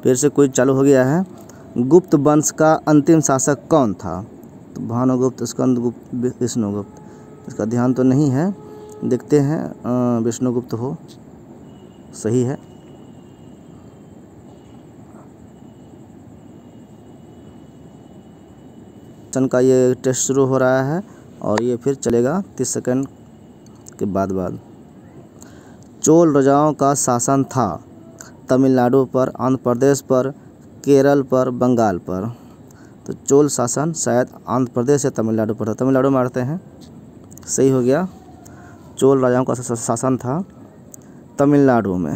फिर से क्विज चालू हो गया है। गुप्त वंश का अंतिम शासक कौन था? तो भानुगुप्त, स्कंदगुप्त, विष्णुगुप्त। इसका ध्यान तो नहीं है, देखते हैं। विष्णुगुप्त हो, सही है। सन का ये टेस्ट शुरू हो रहा है और ये फिर चलेगा 30 सेकंड के बाद। चोल राजाओं का शासन था तमिलनाडु पर, आंध्र प्रदेश पर, केरल पर, बंगाल पर। तो चोल शासन शायद आंध्र प्रदेश या तमिलनाडु पर था। तमिलनाडु में आते हैं, सही हो गया। चोल राजाओं का शासन था तमिलनाडु में।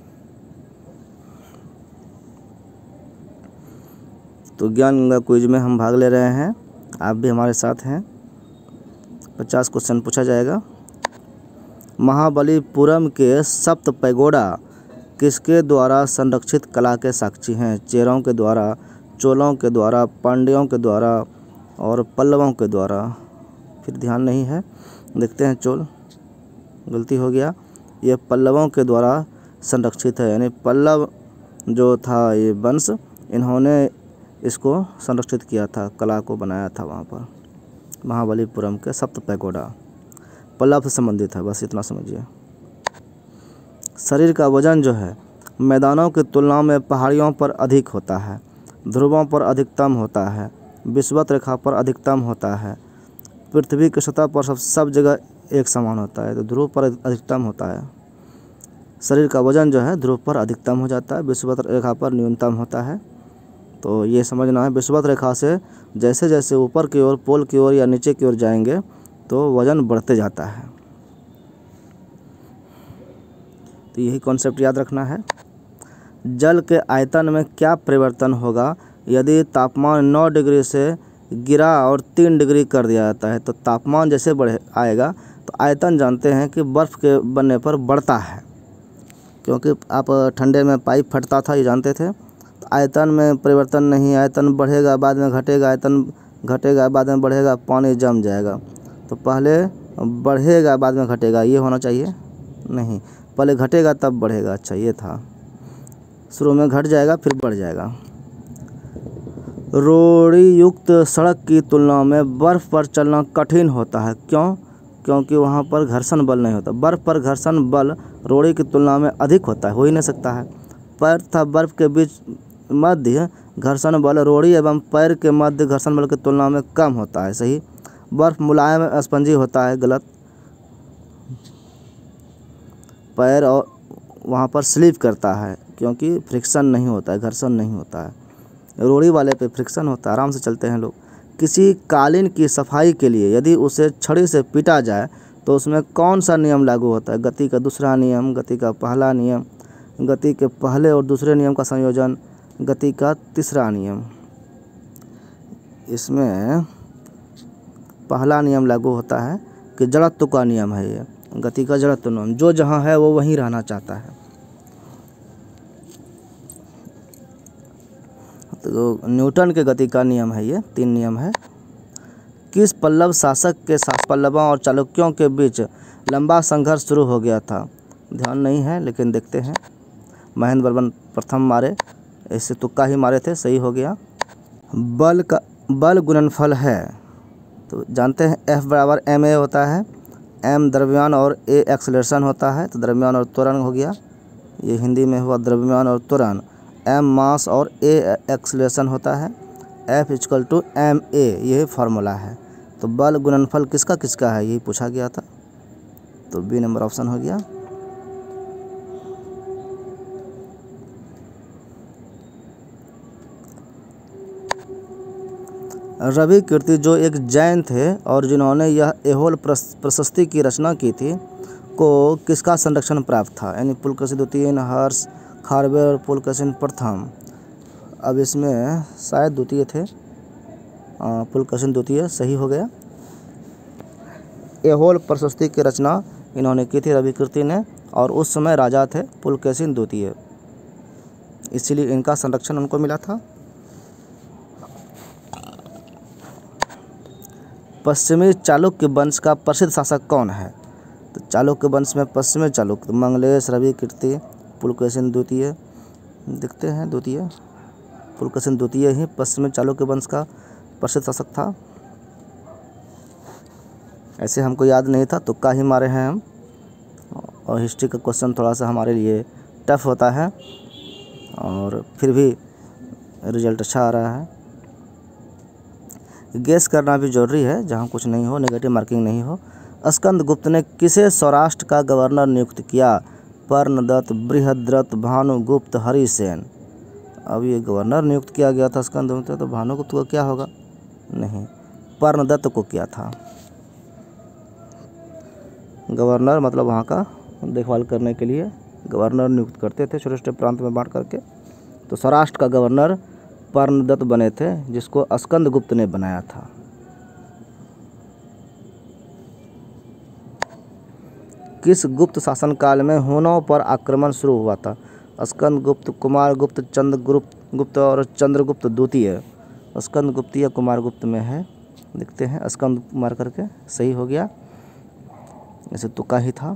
तो ज्ञान गंगा क्विज में हम भाग ले रहे हैं, आप भी हमारे साथ हैं। 50 क्वेश्चन पूछा जाएगा। महाबलीपुरम के सप्त पैगोडा किसके द्वारा संरक्षित कला के साक्षी हैं? चेरों के द्वारा, चोलों के द्वारा, पांड्यों के द्वारा और पल्लवों के द्वारा। फिर ध्यान नहीं है, देखते हैं। चोल, गलती हो गया, ये पल्लवों के द्वारा संरक्षित है। यानी पल्लव जो था ये वंश, इन्होंने इसको संरक्षित किया था, कला को बनाया था वहाँ पर। महाबलीपुरम के सप्त पैगोडा पल्लव से संबंधित है, बस इतना समझिए। शरीर का वजन जो है मैदानों की तुलना में पहाड़ियों पर अधिक होता है, ध्रुवों पर अधिकतम होता है, विषुवत रेखा पर अधिकतम होता है, पृथ्वी की सतह पर सब जगह एक समान होता है। तो ध्रुव पर अधिकतम होता है। शरीर का वजन जो है ध्रुव पर अधिकतम हो जाता है, विषुवत रेखा पर न्यूनतम होता है। तो ये समझना है, विषुवत रेखा से जैसे जैसे ऊपर की ओर, पोल की ओर या नीचे की ओर जाएंगे तो वजन बढ़ते जाता है। तो यही कॉन्सेप्ट याद रखना है। जल के आयतन में क्या परिवर्तन होगा यदि तापमान 9 डिग्री से गिरा और 3 डिग्री कर दिया जाता है? तो तापमान जैसे बढ़े आएगा तो आयतन जानते हैं कि बर्फ़ के बनने पर बढ़ता है, क्योंकि आप ठंडे में पाइप फटता था, ये जानते थे। तो आयतन में परिवर्तन नहीं, आयतन बढ़ेगा बाद में घटेगा, आयतन घटेगा बाद में बढ़ेगा, पानी जम जाएगा। तो पहले बढ़ेगा बाद में घटेगा, ये होना चाहिए नहीं, पहले घटेगा तब बढ़ेगा। अच्छा, ये था, शुरू में घट जाएगा फिर बढ़ जाएगा। रोड़ी युक्त सड़क की तुलना में बर्फ़ पर चलना कठिन होता है, क्यों? क्योंकि वहाँ पर घर्षण बल नहीं होता। बर्फ़ पर घर्षण बल रोड़ी की तुलना में अधिक होता है, हो ही नहीं सकता है। पैर तथा बर्फ़ के बीच मध्य घर्षण बल रोड़ी एवं पैर के मध्य घर्षण बल की तुलना में कम होता है, सही। बर्फ़ मुलायम स्पंजी होता है, गलत। पैर और वहाँ पर स्लिप करता है क्योंकि फ्रिक्शन नहीं होता है, घर्षण नहीं होता है। रोड़ी वाले पे फ्रिक्शन होता है, आराम से चलते हैं लोग। किसी कालीन की सफाई के लिए यदि उसे छड़ी से पीटा जाए तो उसमें कौन सा नियम लागू होता है? गति का दूसरा नियम, गति का पहला नियम, गति के पहले और दूसरे नियम का संयोजन, गति का तीसरा नियम। इसमें पहला नियम लागू होता है कि जड़त्व का नियम है। ये गति का जड़त्व नियम, जो जहाँ है वो वहीं रहना चाहता है। तो न्यूटन के गति का नियम है ये, 3 नियम है। किस पल्लव शासक के साथ पल्लवों और चालुक्यों के बीच लंबा संघर्ष शुरू हो गया था? ध्यान नहीं है लेकिन देखते हैं। महेंद्र वर्मन प्रथम मारे, ऐसे तुक्का ही मारे थे, सही हो गया। बल गुणनफल है तो जानते हैं, F बराबर ma होता है। m द्रव्यमान और a एक्सेलरेशन होता है, तो द्रव्यमान और त्वरण हो गया। ये हिंदी में हुआ द्रव्यमान और त्वरण। m मास और a एक्सेलरेशन होता है। F = ma, यही फार्मूला है। तो बल गुणनफल किसका किसका है, यही पूछा गया था। तो बी नंबर ऑप्शन हो गया। रवि कीर्ति जो एक जैन थे और जिन्होंने यह एहोल प्रशस्ति की रचना की थी, को किसका संरक्षण प्राप्त था? यानी पुलकेशिन द्वितीय, हर्ष, खारवेल और पुलकेशिन प्रथम। अब इसमें शायद द्वितीय थे, पुलकेशिन द्वितीय, सही हो गया। एहोल प्रशस्ति की रचना इन्होंने की थी रवि कीर्ति ने, और उस समय राजा थे पुलकेशिन द्वितीय, इसीलिए इनका संरक्षण उनको मिला था। पश्चिमी चालुक्य वंश का प्रसिद्ध शासक कौन है? तो चालुक्य वंश में पश्चिमी चालुक्य मंगलेश, रवि कीर्ति, पुलकेशिन द्वितीय, देखते हैं द्वितीय पुलकेशिन द्वितीय ही पश्चिमी चालुक्य वंश का प्रसिद्ध शासक था। ऐसे हमको याद नहीं था, तुक्का ही मारे हैं हम, और हिस्ट्री का क्वेश्चन थोड़ा सा हमारे लिए टफ होता है, और फिर भी रिजल्ट अच्छा आ रहा है। गेस करना भी जरूरी है, जहाँ कुछ नहीं हो, नेगेटिव मार्किंग नहीं हो। स्कंदगुप्त ने किसे सौराष्ट्र का गवर्नर नियुक्त किया? पर्णदत्त, बृहद्रथ, भानुगुप्त, हरिसेन। अब ये गवर्नर नियुक्त किया गया था स्कंदगुप्त, तो भानुगुप्त को क्या होगा? नहीं, पर्णदत्त को किया था। गवर्नर मतलब वहाँ का देखभाल करने के लिए गवर्नर नियुक्त करते थे छोटे छोटे प्रांत में बांट करके। तो सौराष्ट्र का गवर्नर पर्णदत्त बने थे, जिसको स्कंदगुप्त ने बनाया था। किस गुप्त शासनकाल में हुनों पर आक्रमण शुरू हुआ था? स्कंदगुप्त, कुमारगुप्त, चंद्रगुप्त और चंद्रगुप्त द्वितीय। स्कंदगुप्त या कुमारगुप्त में है, देखते हैं। स्कंद मार करके सही हो गया, ऐसे तुक्का ही था।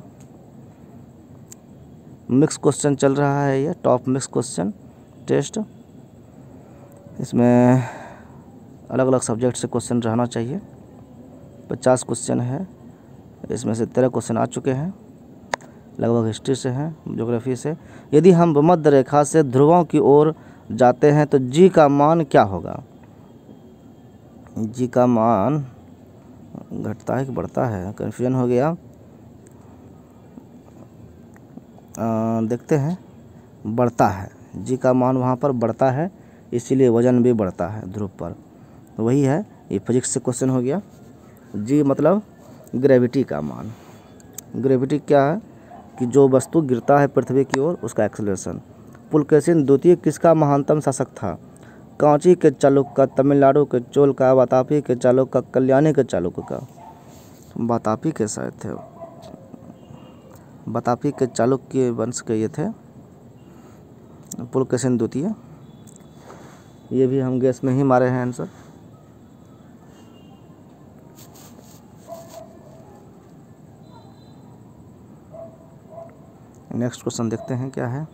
मिक्स क्वेश्चन चल रहा है, ये टॉप मिक्स क्वेश्चन टेस्ट। इसमें अलग अलग सब्जेक्ट से क्वेश्चन रहना चाहिए। 50 क्वेश्चन है, इसमें से 13 क्वेश्चन आ चुके हैं, लगभग हिस्ट्री से हैं, ज्योग्राफी से। यदि हम भूमध्य रेखा से ध्रुवों की ओर जाते हैं तो जी का मान क्या होगा? जी का मान घटता है कि बढ़ता है, कन्फ्यूजन हो गया। देखते हैं, बढ़ता है। जी का मान वहाँ पर बढ़ता है, इसीलिए वजन भी बढ़ता है ध्रुव पर। वही है, ये फिजिक्स से क्वेश्चन हो गया। जी मतलब ग्रेविटी का मान। ग्रेविटी क्या है? कि जो वस्तु गिरता है पृथ्वी की ओर, उसका एक्सेलरेशन। पुलकेशिन द्वितीय किसका महानतम शासक था? कांची के चालुक्य, तमिलनाडु के चोल का, वातापी के चालुक्य, कल्याणी के चालुक्य का। वातापी के शायद थे, वातापी के चालुक्य वंश के ये थे पुलकेशिन द्वितीय। ये भी हम गैस में ही मारे हैं आंसर। नेक्स्ट क्वेश्चन देखते हैं क्या है।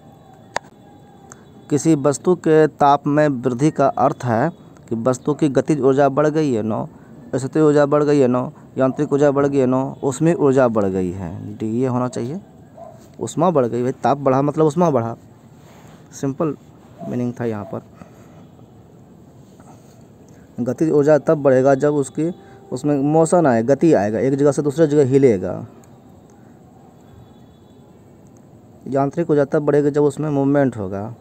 किसी वस्तु के ताप में वृद्धि का अर्थ है कि वस्तु की गतिज ऊर्जा बढ़ गई है 9, स्थितिज ऊर्जा बढ़ गई है 9, यांत्रिक ऊर्जा बढ़ गई है 9, ऊष्मीय ऊर्जा बढ़ गई है। डी ये होना चाहिए, ऊष्मा बढ़ गई। भाई ताप बढ़ा मतलब ऊष्मा बढ़ा, सिंपल मीनिंग था यहाँ पर। गतिज ऊर्जा तब बढ़ेगा जब उसमें मोशन आए, गति आएगा, एक जगह से दूसरे जगह हिलेगा। यांत्रिक ऊर्जा तब बढ़ेगी जब उसमें मूवमेंट होगा।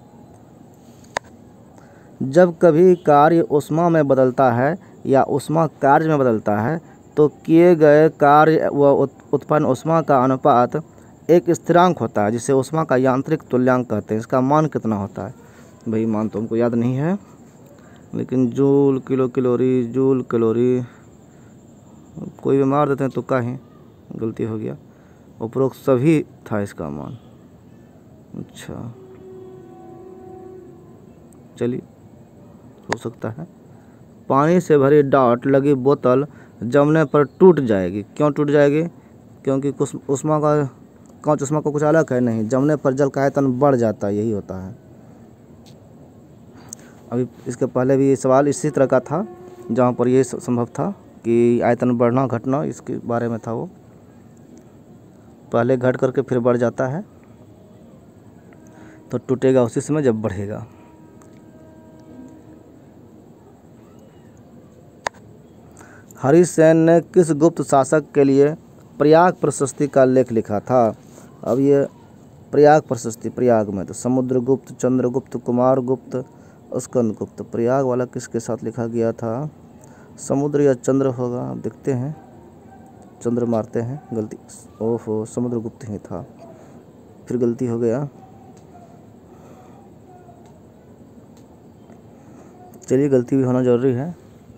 जब कभी कार्य ऊष्मा में बदलता है या ऊष्मा कार्य में बदलता है तो किए गए कार्य व उत्पन्न ऊष्मा का अनुपात एक स्थिरांक होता है, जिसे ऊष्मा का यांत्रिक तुल्यांक कहते हैं। इसका मान कितना होता है? भाई मान तो हमको याद नहीं है, लेकिन joule, kilo calorie, joule calorie, कोई भी मार देते हैं तो का ही गलती हो गया। उपरोक्त सभी था इसका मान। अच्छा चलिए, हो सकता है। पानी से भरी डाट लगी बोतल जमने पर टूट जाएगी। क्यों टूट जाएगी? क्योंकि कुछ ऊष्मा का कांच ऊष्मा का कुछ अलग है नहीं, जमने पर जल का आयतन बढ़ जाता है, यही होता है। अभी इसके पहले भी ये सवाल इसी तरह का था, जहाँ पर ये संभव था कि आयतन बढ़ना घटना, इसके बारे में था। वो पहले घट करके फिर बढ़ जाता है, तो टूटेगा उसी समय जब बढ़ेगा। हरिसेन ने किस गुप्त शासक के लिए प्रयाग प्रशस्ति का लेख लिखा था? अब ये प्रयाग प्रशस्ति, प्रयाग में तो समुद्रगुप्त, चंद्रगुप्त, कुमारगुप्त, स्कंदगुप्त। प्रयाग वाला किसके साथ लिखा गया था? समुद्र या चंद्र होगा, देखते हैं। चंद्र मारते हैं, गलती, ओहो समुद्रगुप्त ही था, फिर गलती हो गया। चलिए, गलती भी होना जरूरी है।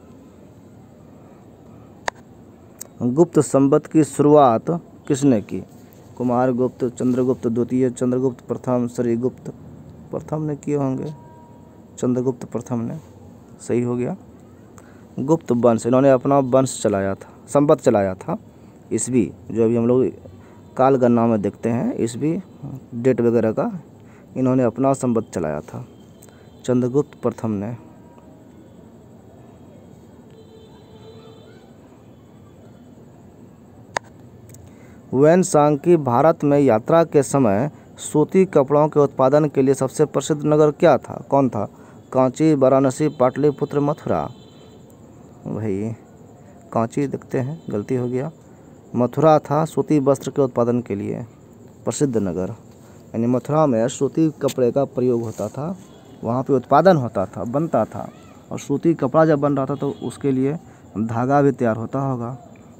गुप्त संवत की शुरुआत किसने की? कुमारगुप्त, चंद्रगुप्त द्वितीय, चंद्रगुप्त प्रथम, श्रीगुप्त प्रथम ने किए होंगे। चंद्रगुप्त प्रथम ने, सही हो गया। गुप्त वंश, इन्होंने अपना वंश चलाया था, संवत चलाया था। ईस्वी जो अभी हम लोग काल गणना में देखते हैं, ईस्वी डेट वगैरह का इन्होंने अपना संवत चलाया था, चंद्रगुप्त प्रथम ने। वैनसांकी भारत में यात्रा के समय सूती कपड़ों के उत्पादन के लिए सबसे प्रसिद्ध नगर क्या था, कौन था? कांची, वाराणसी, पाटलिपुत्र, मथुरा। भाई कांची देखते हैं, गलती हो गया। मथुरा था सूती वस्त्र के उत्पादन के लिए प्रसिद्ध नगर, यानी मथुरा में सूती कपड़े का प्रयोग होता था, वहाँ पे उत्पादन होता था, बनता था। और सूती कपड़ा जब बन रहा था तो उसके लिए धागा भी तैयार होता होगा।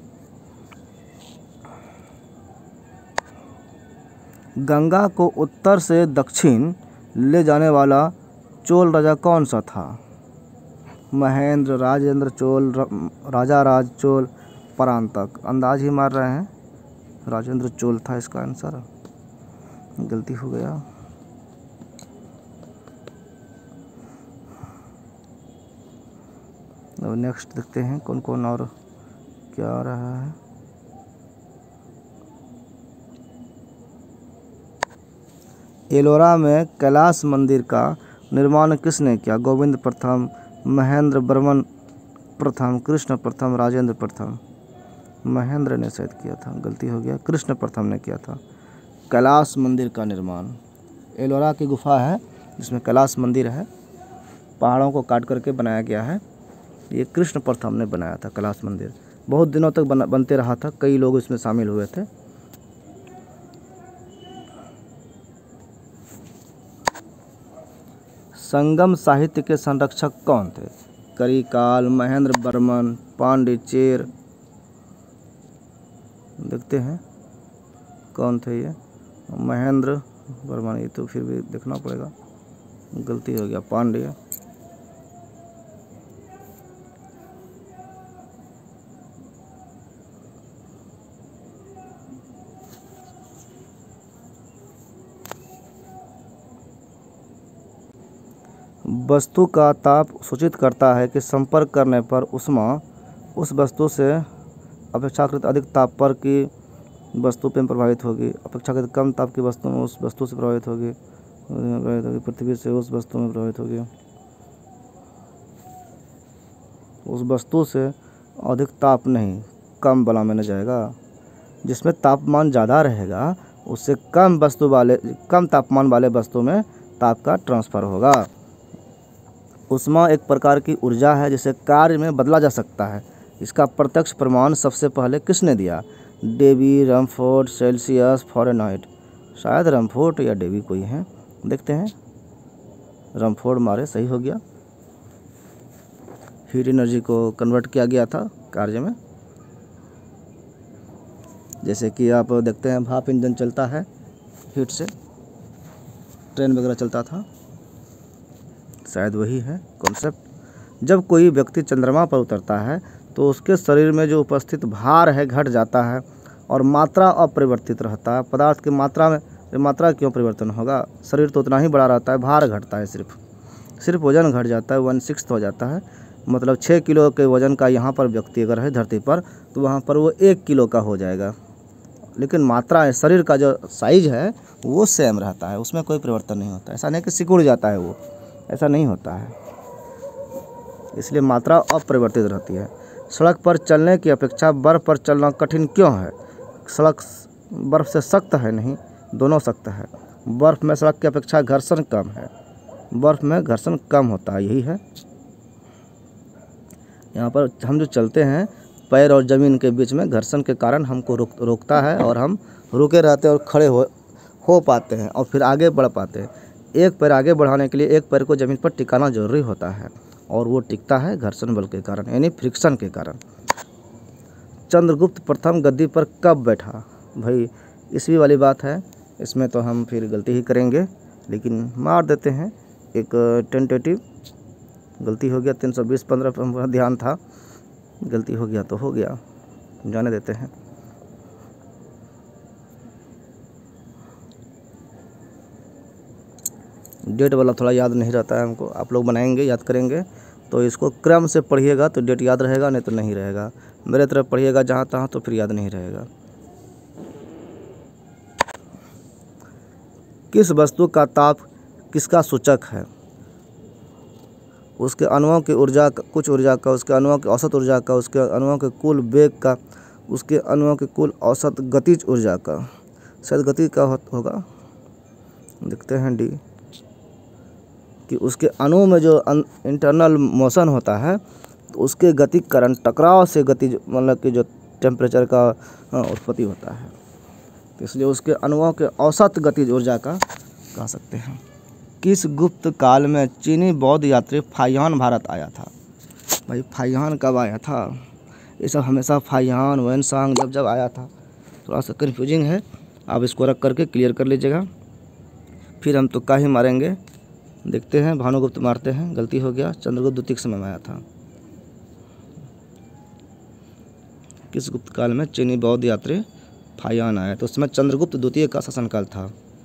गंगा को उत्तर से दक्षिण ले जाने वाला चोल राजा कौन सा था? महेंद्र, राजेंद्र चोल, राजा राज चोल, परांतक। अंदाज ही मार रहे हैं, राजेंद्र चोल था इसका आंसर, गलती हो गया। और नेक्स्ट देखते हैं कौन कौन और क्या आ रहा है। एलोरा में कैलाश मंदिर का निर्माण किसने किया? गोविंद प्रथम, महेंद्र वर्मन प्रथम, कृष्ण प्रथम, राजेंद्र प्रथम। महेंद्र ने शायद किया था, गलती हो गया, कृष्ण प्रथम ने किया था कैलाश मंदिर का निर्माण। एलोरा की गुफा है जिसमें कैलाश मंदिर है, पहाड़ों को काट करके बनाया गया है। ये कृष्ण प्रथम ने बनाया था कैलाश मंदिर, बहुत दिनों तक बनते रहा था, कई लोग इसमें शामिल हुए थे। संगम साहित्य के संरक्षक कौन थे? करिकाल, महेंद्र वर्मन, पांडिचेर। देखते हैं कौन थे ये। महेंद्र वर्मन, ये तो फिर भी देखना पड़ेगा, गलती हो गया, पांड्य। वस्तु का ताप सूचित करता है कि संपर्क करने पर ऊष्मा उस वस्तु से अपेक्षाकृत अधिक ताप पर की वस्तु पर प्रभावित होगी, अपेक्षाकृत कम ताप की वस्तु में उस वस्तु से प्रभावित होगी, पृथ्वी से उस वस्तु में प्रभावित होगी। उस वस्तु से अधिक ताप नहीं, कम वाला में जाएगा। जिसमें तापमान ज़्यादा रहेगा उससे कम तापमान वाले वस्तु में ताप का ट्रांसफ़र होगा। ऊष्मा एक प्रकार की ऊर्जा है जिसे कार्य में बदला जा सकता है। इसका प्रत्यक्ष प्रमाण सबसे पहले किसने दिया? Davy, Rumford, Celsius, Fahrenheit. शायद रमफोर्ड या डेवी कोई है, देखते हैं। रमफोर्ड मारे, सही हो गया। हीट एनर्जी को कन्वर्ट किया गया था कार्य में। जैसे कि आप देखते हैं भाप इंजन चलता है हीट से, ट्रेन वगैरह चलता था, शायद वही है कॉन्सेप्ट। जब कोई व्यक्ति चंद्रमा पर उतरता है तो उसके शरीर में जो उपस्थित भार है घट जाता है और मात्रा अपरिवर्तित रहता है। पदार्थ की मात्रा क्यों परिवर्तन होगा? शरीर तो उतना ही बड़ा रहता है, भार घटता है, सिर्फ वजन घट जाता है, 1/6 हो जाता है। मतलब 6 किलो के वजन का यहाँ पर व्यक्ति अगर है धरती पर तो वहाँ पर वो 1 किलो का हो जाएगा, लेकिन मात्रा है, शरीर का जो साइज है वो सेम रहता है, उसमें कोई परिवर्तन नहीं होता। ऐसा नहीं कि सिकुड़ जाता है वो, ऐसा नहीं होता है, इसलिए मात्रा अपरिवर्तित रहती है। सड़क पर चलने की अपेक्षा बर्फ़ पर चलना कठिन क्यों है? सड़क बर्फ़ से सख्त है? नहीं, दोनों सख्त है। बर्फ़ में सड़क की अपेक्षा घर्षण कम है, बर्फ़ में घर्षण कम होता है, यही है। यहाँ पर हम जो चलते हैं पैर और ज़मीन के बीच में घर्षण के कारण हमको रोकता है और हम रुके रहते हैं और खड़े हो पाते हैं और फिर आगे बढ़ पाते हैं। एक पैर आगे बढ़ाने के लिए एक पैर को ज़मीन पर टिकाना जरूरी होता है और वो टिकता है घर्षण बल के कारण, यानी फ्रिक्शन के कारण। चंद्रगुप्त प्रथम गद्दी पर कब बैठा? भाई ईस्वी वाली बात है, इसमें तो हम फिर गलती ही करेंगे, लेकिन मार देते हैं एक टेंटेटिव। गलती हो गया, 320-15 पर ध्यान था, गलती हो गया तो हो गया, जाने देते हैं। डेट वाला थोड़ा याद नहीं रहता है हमको, आप लोग बनाएंगे, याद करेंगे तो इसको क्रम से पढ़िएगा तो डेट याद रहेगा, नहीं तो नहीं रहेगा। मेरे तरफ पढ़िएगा जहाँ तहाँ तो फिर याद नहीं रहेगा। किस वस्तु का ताप किसका सूचक है? उसके अणुओं की ऊर्जा, कुछ ऊर्जा का, उसके अणुओं की औसत ऊर्जा का, उसके अणुओं के कुल वेग का, उसके अणुओं के कुल औसत गतिज ऊर्जा का। शायद गति का होगा, देखते हैं डी, कि उसके अणु में जो इंटरनल मोशन होता है तो उसके गति के कारण टकराव से गतिज, मतलब कि जो टेम्परेचर का उत्पत्ति होता है, तो इसलिए उसके अणुओं के औसत गतिज ऊर्जा का कह सकते हैं। किस गुप्त काल में चीनी बौद्ध यात्री फाहियान भारत आया था? भाई फाहियान कब आया था? ये सब हमेशा फाहियान वैनसांग जब आया था, थोड़ा सा कन्फ्यूजिंग है, आप इसको रख करके क्लियर कर लीजिएगा। फिर हम तुक्का ही मारेंगे, देखते हैं। भानुगुप्त मारते हैं, गलती हो गया, चंद्रगुप्त द्वितीय के समय में आया था। किस गुप्त काल में चीनी बौद्ध यात्री फाहियान आया? तो उसमें चंद्रगुप्त द्वितीय का शासनकाल था।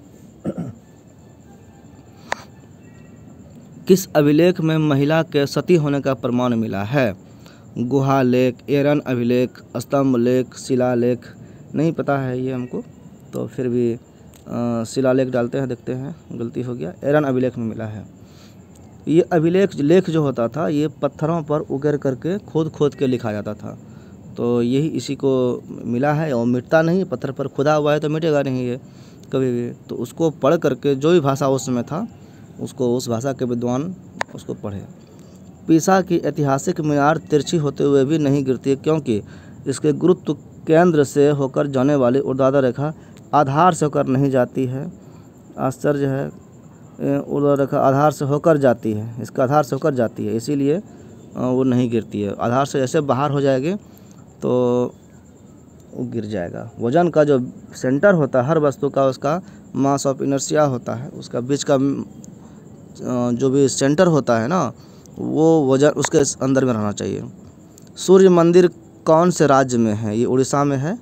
किस अभिलेख में महिला के सती होने का प्रमाण मिला है? गुहा लेख, एरन अभिलेख, स्तंभ लेख, शिलालेख। नहीं पता है ये हमको, तो फिर भी शिलालेख डालते हैं, देखते हैं। गलती हो गया, एरन अभिलेख में मिला है। ये अभिलेख लेख जो होता था ये पत्थरों पर उकेर करके खोद के लिखा जाता था, तो यही इसी को मिला है। और मिटता नहीं, पत्थर पर खुदा हुआ है तो मिटेगा नहीं ये कभी भी। तो उसको पढ़ करके जो भी भाषा उस समय था उसको, उस भाषा के विद्वान उसको पढ़े। पीसा की ऐतिहासिक मीनार तिरछी होते हुए भी नहीं गिरती है क्योंकि इसके गुरुत्व केंद्र से होकर जाने वाली ऊर्ध्वाधर रेखा आधार से होकर नहीं जाती है। आश्चर्य है, ऊर्ध्वाधर रेखा आधार से होकर जाती है, इसका आधार से होकर जाती है, इसीलिए वो नहीं गिरती है। आधार से जैसे बाहर हो जाएगी तो वो गिर जाएगा। वजन का जो सेंटर होता है हर वस्तु का, उसका मास ऑफ इनर्शिया होता है, उसका बीच का जो भी सेंटर होता है ना, वो वजन उसके अंदर में रहना चाहिए। सूर्य मंदिर कौन से राज्य में है? ये उड़ीसा में है।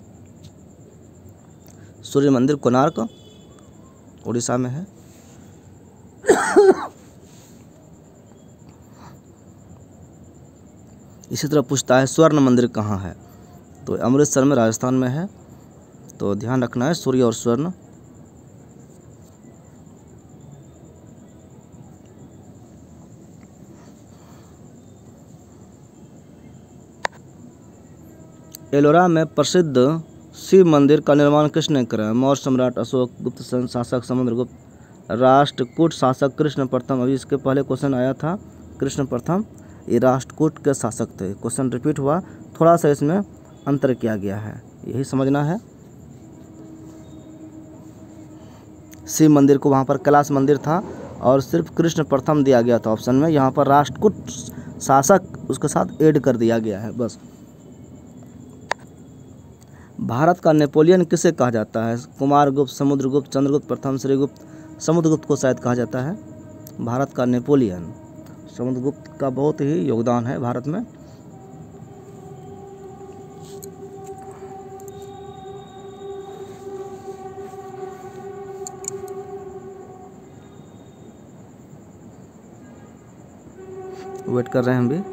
सूर्य मंदिर कोणार्क उड़ीसा में है। इसी तरह पूछता है स्वर्ण मंदिर कहाँ है? तो अमृतसर में, राजस्थान में है, तो ध्यान रखना है सूर्य और स्वर्ण। एलोरा में प्रसिद्ध शिव मंदिर का निर्माण किसने कराया? मौर्य सम्राट अशोक, गुप्त शासक समुद्रगुप्त, राष्ट्रकूट शासक कृष्ण प्रथम। अभी इसके पहले क्वेश्चन आया था कृष्ण प्रथम, ये राष्ट्रकूट के शासक थे। क्वेश्चन रिपीट हुआ, थोड़ा सा इसमें अंतर किया गया है, यही समझना है। शिव मंदिर को वहाँ पर कैलाश मंदिर था और सिर्फ कृष्ण प्रथम दिया गया था ऑप्शन में, यहाँ पर राष्ट्रकूट शासक उसके साथ ऐड कर दिया गया है बस। भारत का नेपोलियन किसे कहा जाता है? कुमारगुप्त, समुद्रगुप्त, चंद्रगुप्त प्रथम, श्रीगुप्त। समुद्रगुप्त को शायद कहा जाता है भारत का नेपोलियन। समुद्रगुप्त का बहुत ही योगदान है भारत में। वेट कर रहे हैं हम भी,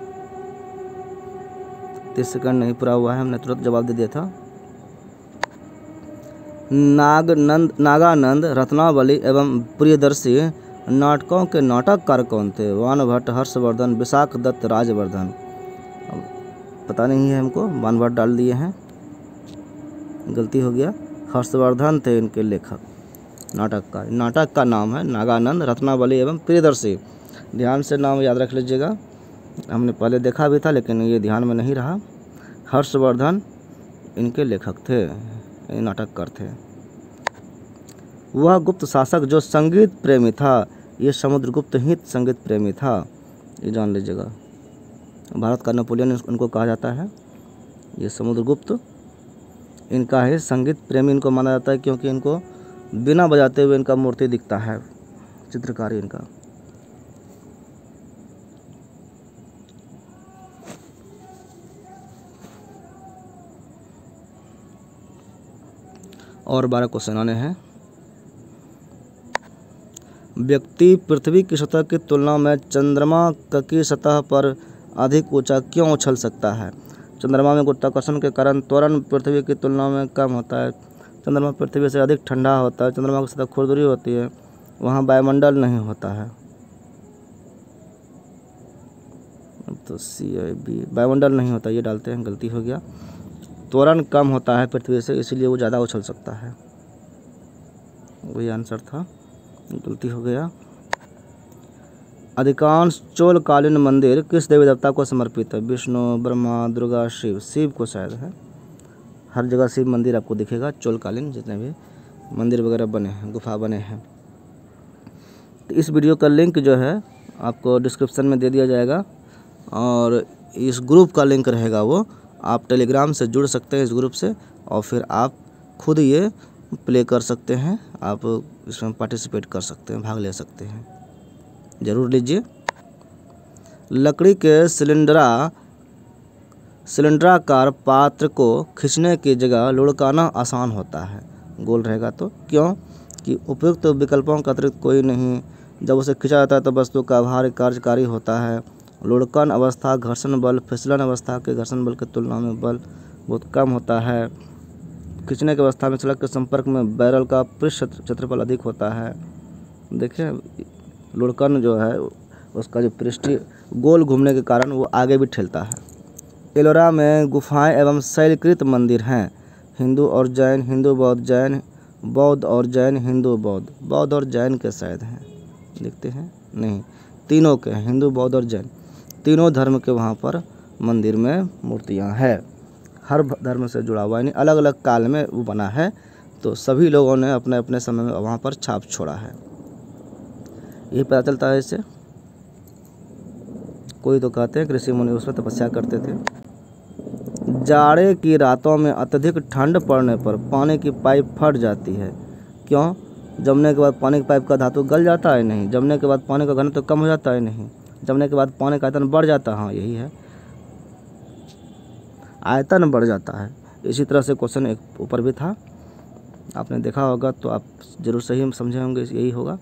30 सेकंड नहीं पूरा हुआ है, हमने तुरंत जवाब दे दिया था। नागानंद, रत्नावली एवं प्रियदर्शी नाटकों के नाटककार कौन थे? बाणभट्ट, हर्षवर्धन, विशाख दत्त, राजवर्धन। पता नहीं है हमको, बाणभट्ट डाल दिए हैं, गलती हो गया। हर्षवर्धन थे इनके लेखक, नाटककार। नाटक का नाम है नागानंद, रत्नावली एवं प्रियदर्शी। ध्यान से नाम याद रख लीजिएगा, हमने पहले देखा भी था लेकिन ये ध्यान में नहीं रहा। हर्षवर्धन इनके लेखक थे, नाटककार थे। वह गुप्त शासक जो संगीत प्रेमी था, ये समुद्रगुप्त ही संगीत प्रेमी था, ये जान लीजिएगा। भारत का नेपोलियन उनको कहा जाता है, ये समुद्रगुप्त इनका है संगीत प्रेमी इनको माना जाता है क्योंकि इनको बिना बजाते हुए इनका मूर्ति दिखता है, चित्रकारी इनका। और 12 क्वेश्चन आने हैं। व्यक्ति पृथ्वी की सतह की तुलना में चंद्रमा की सतह पर अधिक ऊंचा क्यों उछल सकता है? चंद्रमा में गुरुत्वाकर्षण के कारण त्वरण पृथ्वी की तुलना में कम होता है। चंद्रमा पृथ्वी से अधिक ठंडा होता है, चंद्रमा की सतह खुरदुरी होती है, वहाँ वायुमंडल नहीं होता है। तो CIB वायुमंडल नहीं होता, ये डालते हैं, गलती हो गया। त्वरण कम होता है पृथ्वी से, इसलिए वो ज़्यादा उछल सकता है, वही आंसर था, गलती हो गया। अधिकांश चोलकालीन मंदिर किस देवी देवता को समर्पित है? विष्णु, ब्रह्मा, दुर्गा, शिव। शिव को शायद है, हर जगह शिव मंदिर आपको दिखेगा, चोलकालीन जितने भी मंदिर वगैरह बने हैं, गुफा बने हैं। तो इस वीडियो का लिंक जो है आपको डिस्क्रिप्शन में दे दिया जाएगा, और इस ग्रुप का लिंक रहेगा, वो आप टेलीग्राम से जुड़ सकते हैं इस ग्रुप से, और फिर आप खुद ये प्ले कर सकते हैं, आप इसमें पार्टिसिपेट कर सकते हैं, भाग ले सकते हैं, ज़रूर लीजिए। लकड़ी के सिलेंडराकार पात्र को खींचने की जगह लुढ़काना आसान होता है, गोल रहेगा तो, क्यों? कि उपयुक्त विकल्पों का अतिरिक्त कोई नहीं, जब उसे खींचा जाता है तो वस्तु का भार कार्यकारी होता है। लुढ़कन अवस्था घर्षण बल फिसलन अवस्था के घर्षण बल की तुलना में बल बहुत कम होता है। खींचने की अवस्था में सड़क के संपर्क में बैरल का पृष्ठ क्षेत्रफल अधिक होता है। देखिए लुढ़कन जो है उसका जो पृष्ठ गोल घूमने के कारण वो आगे भी ठेलता है। एलोरा में गुफाएं एवं शैलकृत मंदिर हैं, हिंदू और जैन, हिंदू बौद्ध जैन, बौद्ध और जैन, हिंदू बौद्ध, बौद्ध और जैन के शायद हैं, देखते हैं, नहीं तीनों के हैं, हिंदू बौद्ध और जैन, तीनों धर्म के वहाँ पर मंदिर में मूर्तियाँ हैं, हर धर्म से जुड़ा हुआ, यानी अलग अलग काल में वो बना है, तो सभी लोगों ने अपने अपने समय में वहाँ पर छाप छोड़ा है, यही पता चलता है इससे। कोई तो कहते हैं ऋषि मुनि उसमें तपस्या करते थे। जाड़े की रातों में अत्यधिक ठंड पड़ने पर पानी की पाइप फट जाती है, क्यों? जमने के बाद पानी की पाइप का धातु गल जाता है? नहीं। जमने के बाद पानी का घनत्व तो कम हो जाता है? नहीं। जमने के बाद पानी का आयतन बढ़ जाता है? हाँ यही है, आयतन बढ़ जाता है। इसी तरह से क्वेश्चन एक ऊपर भी था, आपने देखा होगा तो आप जरूर सही समझे होंगे, यही होगा।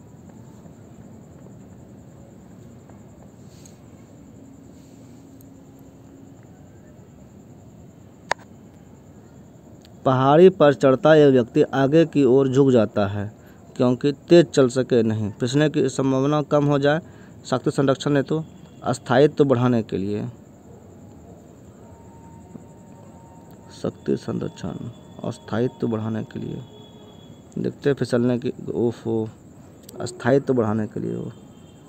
पहाड़ी पर चढ़ता यह व्यक्ति आगे की ओर झुक जाता है, क्योंकि तेज चल सके नहीं, फिसलने की संभावना कम हो जाए, शक्ति संरक्षण हेतु, अस्थायित्व बढ़ाने के लिए। शक्ति संरक्षण, अस्थायित्व बढ़ाने के लिए, देखते हैं फिसलने की, ओफो, अस्थायित्व बढ़ाने के लिए वो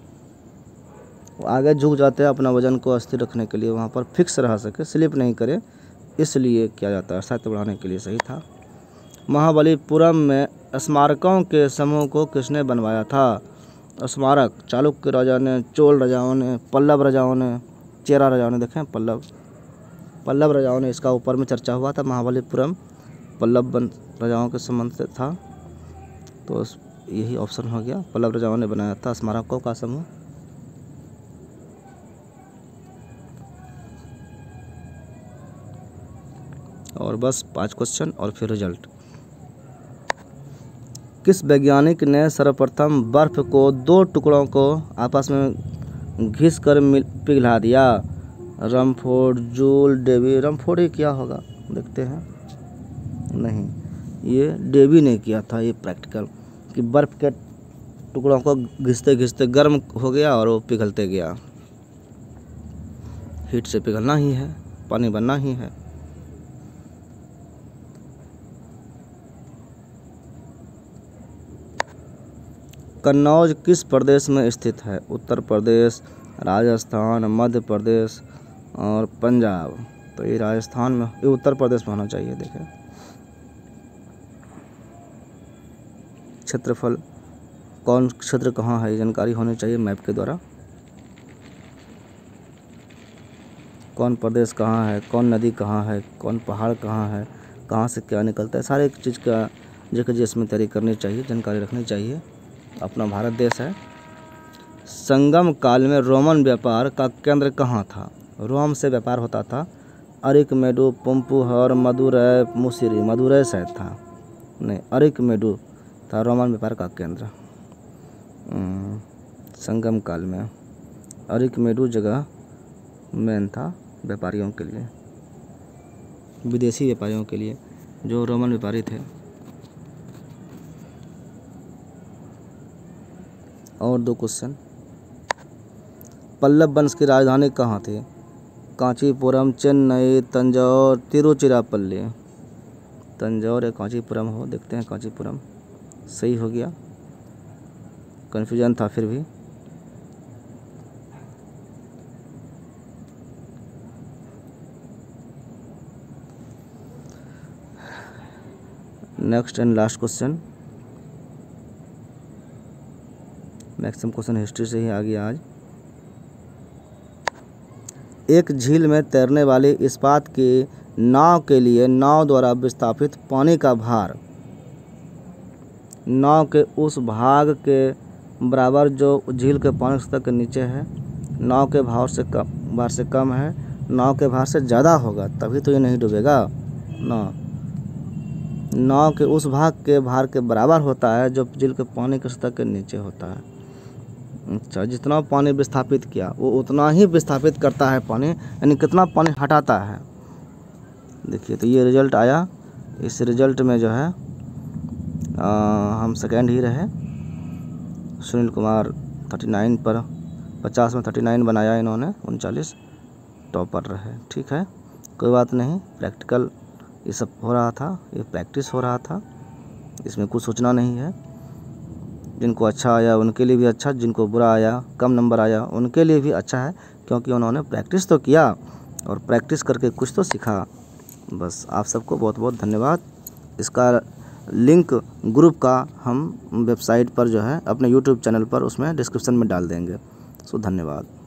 आगे झुक जाते हैं अपना वजन को स्थिर रखने के लिए, वहाँ पर फिक्स रह सके, स्लिप नहीं करे, इसलिए किया जाता है, अस्थायित्व बढ़ाने के लिए, सही था। महाबलीपुरम में स्मारकों के समूह को किसने बनवाया था? स्मारक चालुक्य राजा ने, चोल राजाओं ने, पल्लव राजाओं ने, चेरा राजाओं ने, देखें पल्लव राजाओं ने, इसका ऊपर में चर्चा हुआ था, महाबलीपुरम पल्लव राजाओं के संबंध से था, तो यही ऑप्शन हो गया, पल्लव राजाओं ने बनाया था स्मारकों का समूह। और बस 5 क्वेश्चन और फिर रिजल्ट। किस वैज्ञानिक ने सर्वप्रथम बर्फ को 2 टुकड़ों को आपस में घिस कर पिघला दिया? Rumford, Joule, Davy. रमफोर्ड ही क्या होगा, देखते हैं, नहीं ये डेवी ने किया था, ये प्रैक्टिकल, कि बर्फ के टुकड़ों को घिसते घिसते गर्म हो गया और वो पिघलते गया, हीट से पिघलना ही है, पानी बनना ही है। कन्नौज किस प्रदेश में स्थित है? उत्तर प्रदेश, राजस्थान, मध्य प्रदेश और पंजाब। तो ये राजस्थान में, ये उत्तर प्रदेश में होना चाहिए। देखें क्षेत्रफल, कौन क्षेत्र कहाँ है, ये जानकारी होनी चाहिए मैप के द्वारा, कौन प्रदेश कहाँ है, कौन नदी कहाँ है, कौन पहाड़ कहाँ है, कहाँ से क्या निकलता है, सारे चीज़ का JK में तैयारी करनी चाहिए, जानकारी रखनी चाहिए। अपना भारत देश है। संगम काल में रोमन व्यापार का केंद्र कहाँ था? रोम से व्यापार होता था। अरिकमेडु, पुम्पुहर, मदुरै, मुसिरी, मदुरै शायद था, नहीं अरिकमेडु था रोमन व्यापार का केंद्र। संगम काल में अरिकमेडु जगह मेन था व्यापारियों के लिए, विदेशी व्यापारियों के लिए, जो रोमन व्यापारी थे। और 2 क्वेश्चन। पल्लव वंश की राजधानी कहाँ थी? कांचीपुरम, चेन्नई, तंजौर, तिरुचिरापल्ली। तंजौर या कांचीपुरम हो, देखते हैं। कांचीपुरम सही हो गया, कन्फ्यूजन था फिर भी। Next and last question. Maximum question history से ही आ गया आज। एक झील में तैरने वाली इस्पात की नाव के लिए नाव द्वारा विस्थापित पानी का भार नाव के उस भाग के बराबर जो झील के पानी स्तर के नीचे है, नाव के भार से कम है, नाव के भार से ज़्यादा होगा, तभी तो ये नहीं डूबेगा ना। नाव के उस भाग के भार के बराबर होता है जो झील के पानी के स्तर के नीचे होता है। अच्छा, जितना पानी विस्थापित किया वो उतना ही विस्थापित करता है पानी, यानी कितना पानी हटाता है। देखिए, तो ये रिजल्ट आया। इस रिजल्ट में जो है हम सेकेंड ही रहे। सुनील कुमार 39 पर 50 में 39 बनाया इन्होंने, 39 टॉपर रहे। ठीक है, कोई बात नहीं। प्रैक्टिकल ये सब हो रहा था, ये प्रैक्टिस हो रहा था, इसमें कुछ सोचना नहीं है। जिनको अच्छा आया उनके लिए भी अच्छा, जिनको बुरा आया, कम नंबर आया, उनके लिए भी अच्छा है, क्योंकि उन्होंने प्रैक्टिस तो किया और प्रैक्टिस करके कुछ तो सीखा। बस आप सबको बहुत बहुत धन्यवाद। इसका लिंक ग्रुप का हम वेबसाइट पर जो है अपने यूट्यूब चैनल पर उसमें डिस्क्रिप्शन में डाल देंगे। सो धन्यवाद।